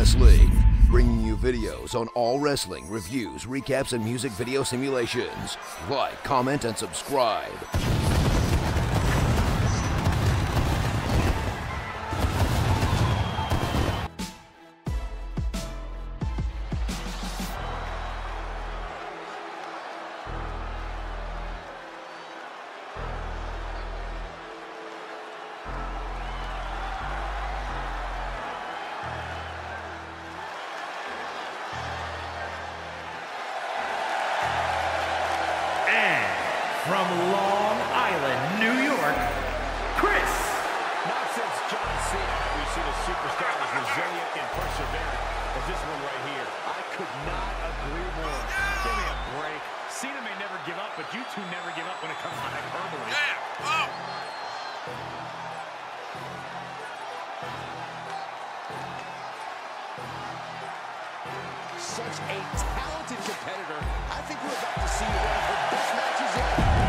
Wrestling, bringing you videos on all wrestling, reviews, recaps, and music video simulations. Like, comment, and subscribe. From Long Island, New York, Chris. Not since John Cena have we seen a superstar as resilient and persevering as this one right here. I could not agree more. Give me a break. Cena may never give up, but you two never give up when it comes to hyperbole. Such a talented competitor. I think we're about to see one of her best matches yet.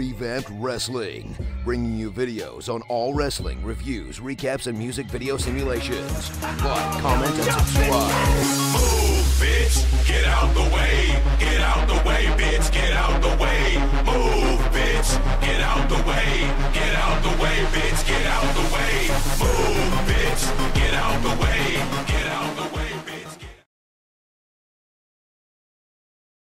Revamped Wrestling, bringing you videos on all wrestling, reviews, recaps, and music video simulations. Like, comment, and subscribe. Move, bitch, get out the way. Get out the way, bitch, get out the way. Move, bitch, get out the way. Get out the way, bitch, get out the way. Move, bitch, get out the way. Get out